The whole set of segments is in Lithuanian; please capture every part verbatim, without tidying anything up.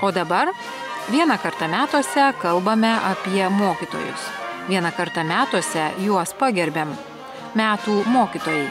O dabar vieną kartą metuose kalbame apie mokytojus. Vieną kartą metuose juos pagerbiam. Metų mokytojai.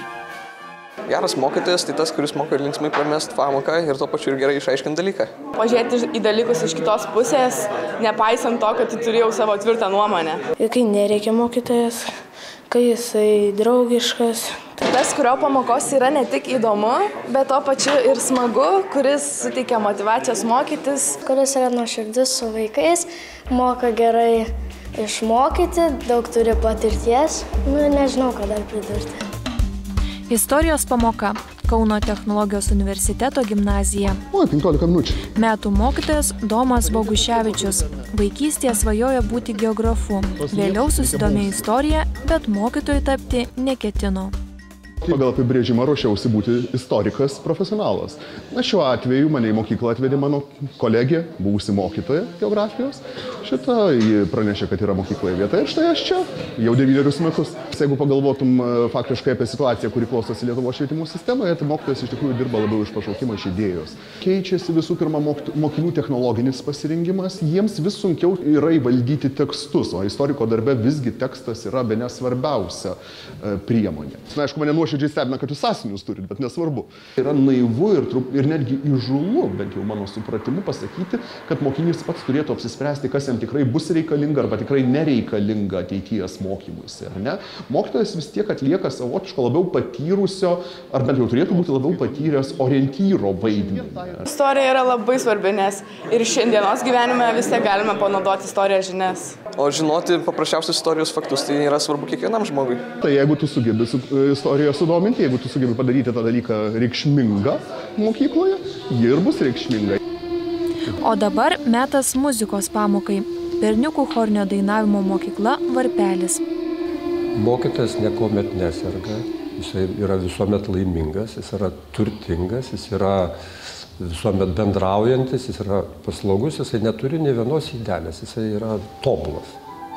Geras mokytojas tai tas, kuris moka ir linksmai pramest pamoką ir tuo pačiu ir gerai išaiškinti dalyką. Pažiūrėti į dalykus iš kitos pusės, nepaisant to, kad tu turėjau savo tvirtą nuomonę. Ir kai nereikia mokytojas, kai jisai draugiškas. Tas, kurio pamokos yra ne tik įdomu, bet to pačiu ir smagu, kuris suteikia motyvacijos mokytis. Kuris yra nuoširdus su vaikais, moka gerai išmokyti, daug turi patirties. Nu, nežinau, ką dar pridurti. Istorijos pamoka. Kauno technologijos universiteto gimnazija. O, penkiolika minučių. Metų mokytojas Domas Boguševičius. Vaikystėje svajojo būti geografu. Vėliau susidomėjo istorija, bet mokytoju tapti neketino. Pagal apibrėžimą ruošiausi būti istorikas profesionalas. Na, šiuo atveju mane į mokyklą atvedė mano kolegė, buvusi mokytoja geografijos. Šitą ji pranešė, kad yra mokykloje vieta ir štai aš čia, jau devynerius metus. Jeigu pagalvotum faktiškai apie situaciją, kuri klostosi Lietuvos švietimo sistemoje, tai mokytojas iš tikrųjų dirba labiau iš pašaukimo, iš idėjos. Keičiasi visų pirma mokinių technologinis pasirengimas, jiems vis sunkiau yra įvaldyti tekstus, o istoriko darbe visgi tekstas yra bene svarbiausia priemonė. Na, aišku, mane nuoširdžiai stebina, kad jūs sąsiuvinius turit, bet nesvarbu. Yra naivu ir, ir netgi įžūlu, bent jau mano supratimu, pasakyti, kad mokinys pats turėtų apsispręsti, kas jam tikrai bus reikalinga arba tikrai nereikalinga ateities mokymuisi, ar ne? Mokytojas vis tiek atlieka savotiško labiau patyrusio, ar bent jau turėtų būti labiau patyręs orientyro vaidmenį. Istorija yra labai svarbi, nes ir šiandienos gyvenime vis tiek galime panaudoti istorijos žinias. O žinoti paprasčiausius istorijos faktus, tai yra svarbu kiekvienam žmogui. Tai jeigu tu sugebi su istoriją sudominti, jeigu tu sugebi padaryti tą dalyką reikšmingą mokykloje, ji ir bus reikšminga. O dabar metas muzikos pamokai. Berniukų chorinio dainavimo mokykla Varpelis. Mokytojas niekuomet neserga, jis yra visuomet laimingas, jis yra turtingas, jis yra visuomet bendraujantis, jis yra paslaugus, jis neturi nė vienos įdelės, jis yra tobulas.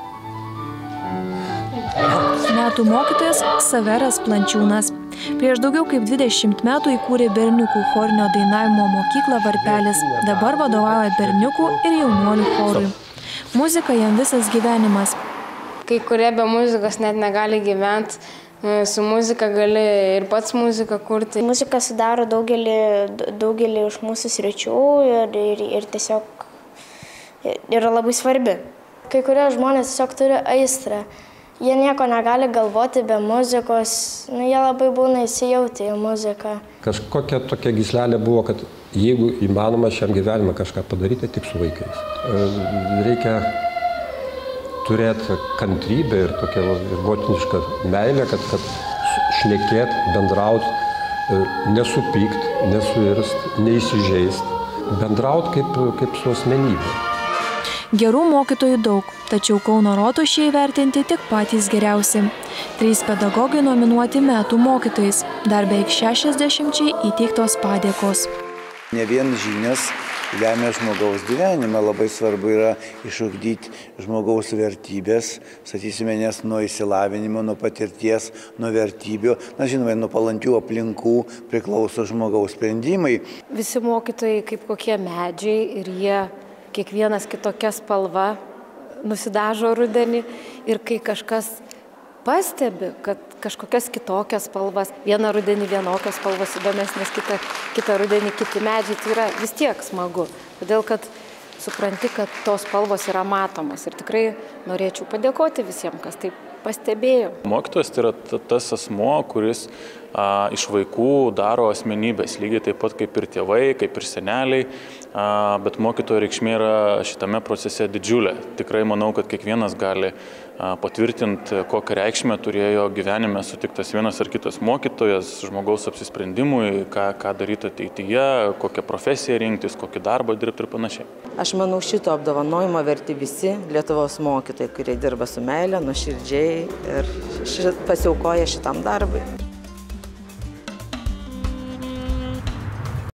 Metų mokytojas Saveras Plančiūnas. Prieš daugiau kaip dvidešimt metų įkūrė berniukų chorinio dainavimo mokyklą Varpelis. Dabar vadovauja berniukų ir jaunuolių chorui. Muzika jam visas gyvenimas. Kai kurie be muzikos net negali gyventi, su muzika gali ir pats muziką kurti. Muzika sudaro daugelį, daugelį iš mūsų sričių ir, ir, ir tiesiog yra labai svarbi. Kai kurie žmonės tiesiog turi aistrą. Jie nieko negali galvoti be muzikos, nu, jie labai būna įsijautę į muziką. Kažkokia tokia gyslelė buvo, kad jeigu įmanoma šiam gyvenimą kažką padaryti, tik su vaikais. Reikia turėti kantrybę ir tokią motinišką meilę, kad, kad šnekėt, bendraut, nesupykt, nesuirst, neįsižeist, bendraut kaip, kaip su asmenybė. Gerų mokytojų daug, tačiau Kauno rotušėje įvertinti tik patys geriausi. Trys pedagogai nominuoti metų mokytojais, dar beveik šešiasdešimčiai įteiktos padėkos. Ne vien žinias lemia žmogaus gyvenime, labai svarbu yra išugdyti žmogaus vertybės, sakysime, nes nuo išsilavinimo, nuo patirties, nuo vertybių, na žinoma, nuo palankių aplinkų priklauso žmogaus sprendimai. Visi mokytojai kaip kokie medžiai ir jie kiekvienas kitokia spalva nusidažo rudenį ir kai kažkas pastebi, kad kažkokias kitokias spalvas, vieną rudenį vienokios spalvos įdomesnės, kitą, kitą rudenį kiti medžiai, tai yra vis tiek smagu. Todėl, kad supranti, kad tos spalvos yra matomos ir tikrai norėčiau padėkoti visiems, kas taip pastebėjo. Mokytojas tai yra tas asmuo, kuris a, iš vaikų daro asmenybės, lygiai taip pat kaip ir tėvai, kaip ir seneliai, a, bet mokytojo reikšmė yra šitame procese didžiulė. Tikrai manau, kad kiekvienas gali a, patvirtinti, kokią reikšmę turėjo gyvenime sutiktas vienas ar kitas mokytojas žmogaus apsisprendimui, ką, ką daryti ateityje, kokią profesiją rinktis, kokį darbą dirbti ir panašiai. Aš manau, šito apdovanojimo verti visi Lietuvos mokytojai, kurie dirba su meile, nuoširdžiai ir ši, pasiaukoja šitam darbui.